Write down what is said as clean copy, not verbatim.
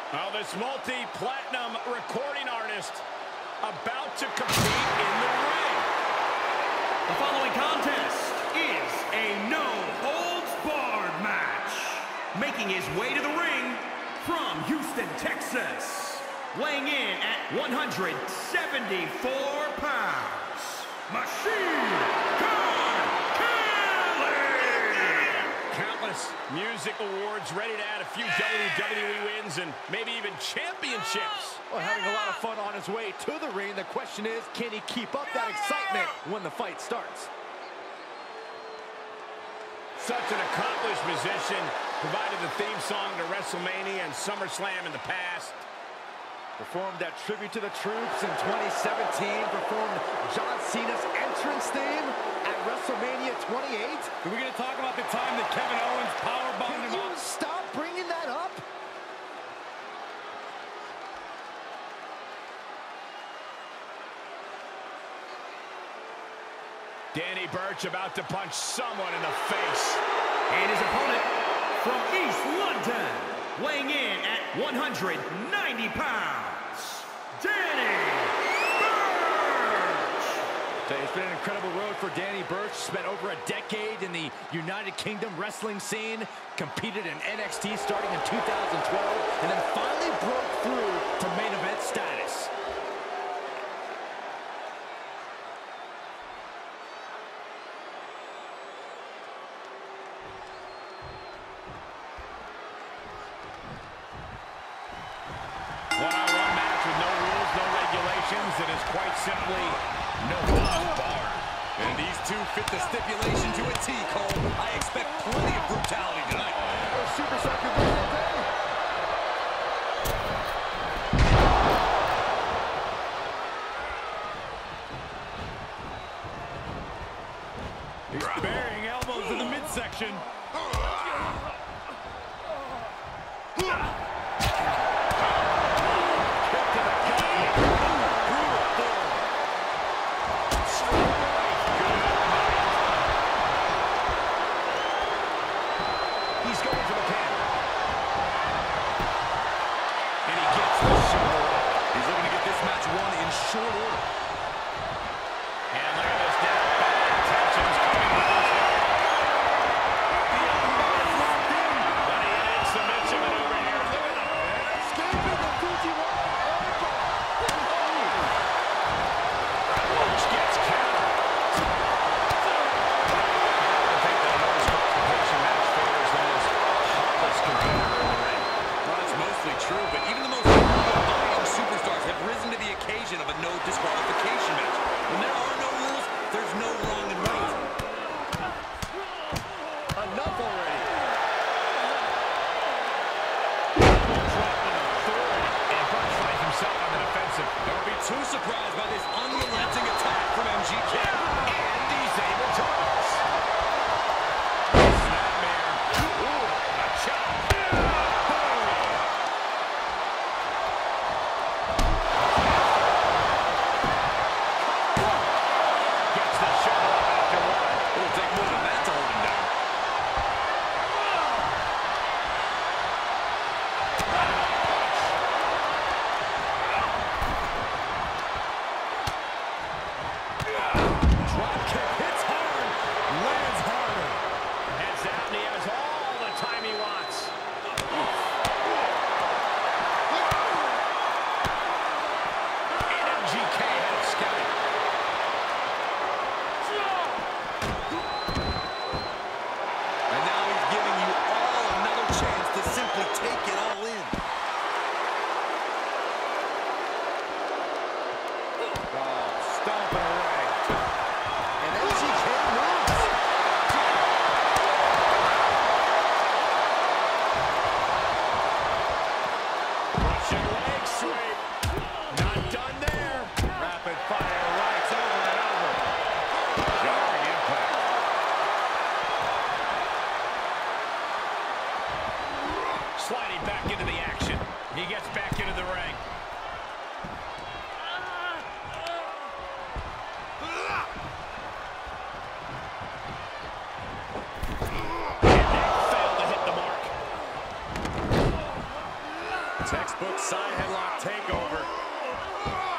Oh, this multi-platinum recording artist about to compete in the ring. The following contest is a no-holds-barred match. Making his way to the ring from Houston, Texas, weighing in at 174 pounds, Machine Gun Kelly! Countless music awards, ready to add a few WWE wins and maybe even championships. Well, having a lot of fun on his way to the ring. The question is, can he keep up that excitement when the fight starts? Such an accomplished musician, provided the theme song to WrestleMania and SummerSlam in the past. Performed that tribute to the troops in 2017. Performed John Cena's entrance theme at WrestleMania 28. Are we going to talk about the time that Kevin Owens powerbombed him Can you up? stop bringing that up? Danny Burch about to punch someone in the face. And his opponent from East London, weighing in at 190 pounds, Danny Burch! It's been an incredible road for Danny Burch. Spent over a decade in the United Kingdom wrestling scene. Competed in NXT starting in 2012. And then finally broke through to main event status. One-on-one match with no rules, no regulations. It is quite simply no holds barred. And these two fit the stipulation to a T, Cole. I expect plenty of brutality tonight. Superstar could win that day. He's burying elbows in the midsection. He's going for the pin. And he gets the shoulder up. He's looking to get this match won in short order. And look at this down. Tensions coming with this one. The elbow is locked in. But he had submission maneuver here. Look at that. Escaping the Fujiwara elbow. Burch gets countered. I think that a no disqualification match favors the most heartless competitor in the ring. Well, it's mostly true, but even the most dominating superstars have risen to the occasion of a no disqualification match. When there are no rules, there's no wrong and right. Enough already. Dropping authority. And Burch finds himself on the defensive. Don't be too surprised by this unrelenting attack from MGK. And he's able to pass. Snapmare. Ooh, a chop. Gets the shoulder up after one. It'll take more than that to hold him down. Drop kick hits hard. Lands harder. Heads out, and he has all the time he wants. And MGK had it scouted. And now he's giving you all another chance to simply take it all in. Stomping away. And MGK moves. Russian leg sweep. Not done there. Rapid fire rights over and over. Jarring impact. Sliding back into the action. He gets back into the ring. And they fail to hit the mark. Textbook side headlock takeover.